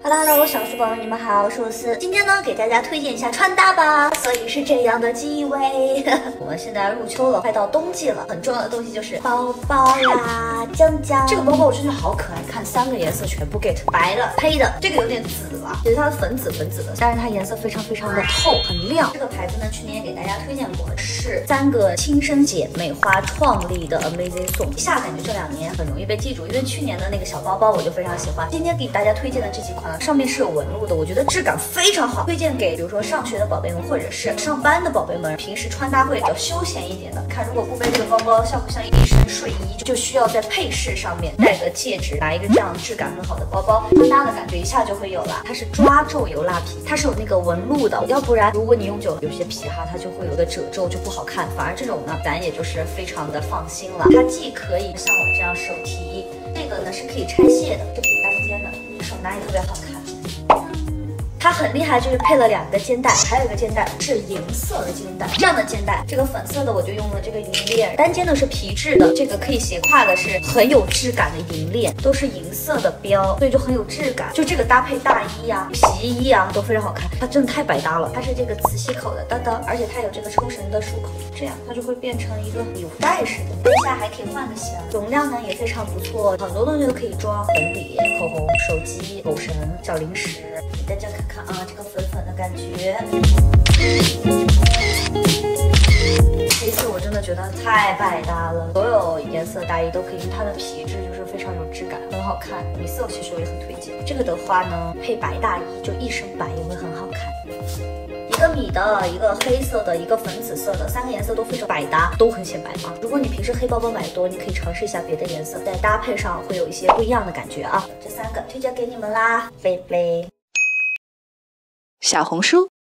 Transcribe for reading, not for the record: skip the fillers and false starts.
Hello， 小书宝们，你们好，我是露丝。今天呢，给大家推荐一下穿搭吧。所以是这样的机位。我们现在入秋了，快到冬季了，很重要的东西就是包包啦，江江。这个包包我真的好可爱，看3个颜色全部 get， 白的、黑的，这个有点紫了，其实它的粉紫的，但是它颜色非常的透，很亮。这个牌子呢，去年也给大家推荐过，是3个亲生姐妹花创立的 Amazing Song。一下感觉这2年很容易被记住，因为去年的那个小包包我就非常喜欢。今天给大家推荐的这几款呢，上面是有纹路的，我觉得质感非常好，推荐给比如说上学的宝贝们，或者是上班的宝贝们，平时穿搭会比较休闲一点的。看如果不背这个包包，像不像一身睡衣，就需要在配饰上面戴个戒指，拿一个这样质感很好的包包，穿搭的感觉一下就会有了。它是抓皱油蜡皮，它是有那个纹路的，要不然如果你用久了有些皮哈，它就会有的褶皱就不好看。反而这种呢，咱也就是非常的放心了。它既可以像我这样手提，这个呢是可以拆卸的，这可以单肩的，你手拿也特别好看。它很厉害，就是配了2个肩带，还有一个肩带是银色的肩带，这样的肩带，这个粉色的我就用了这个银链，单肩的是皮质的，这个可以斜挎的是很有质感的银链，都是银色的标，所以就很有质感。就这个搭配大衣啊、皮衣啊都非常好看，它真的太百搭了。它是这个磁吸口的当当，而且它有这个抽绳的束口，这样它就会变成一个礼物袋似的，背下还可以换个箱，容量呢也非常不错，很多东西都可以装，粉底、口红、手机、狗绳、小零食。给大家看看啊，这个粉粉的感觉。这次我真的觉得太百搭了，所有颜色大衣都可以用，它的皮质就是非常有质感，很好看。米色其实我也很推荐，这个的话呢，配白大衣就一身白也会很好看。一个米的，一个黑色的，一个粉紫色的，3个颜色都非常百搭，都很显白啊。如果你平时黑包包买多，你可以尝试一下别的颜色，在搭配上会有一些不一样的感觉啊。这3个推荐给你们啦，贝贝。 小红书